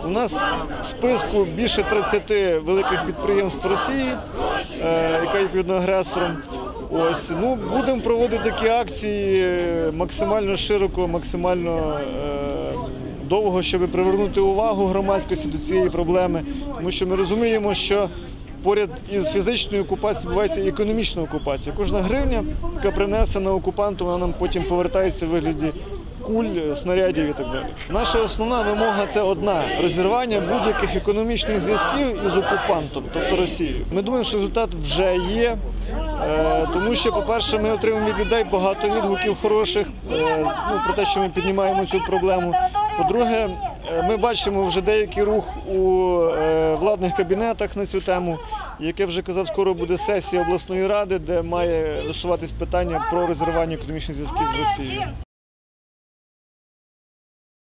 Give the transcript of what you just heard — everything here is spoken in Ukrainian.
У нас в списку більше 30 великих підприємств Росії, яка є відповідно агресором. Ось, будемо проводити такі акції максимально широко, максимально довго, щоб привернути увагу громадськості до цієї проблеми. Тому що ми розуміємо, що поряд із фізичною окупацією відбувається і економічна окупація. Кожна гривня, яка принесена окупанту, вона нам потім повертається в вигляді куль, снарядів і так далі. Наша основна вимога – це одна – розірвання будь-яких економічних зв'язків із окупантом, тобто Росією. Ми думаємо, що результат вже є, тому що, по-перше, ми отримуємо від людей багато відгуків хороших про те, що ми піднімаємо цю проблему. По-друге, ми бачимо вже деякий рух у владних кабінетах на цю тему. Як я вже казав, скоро буде сесія обласної ради, де має висуватись питання про розірвання економічних зв'язків з Росією.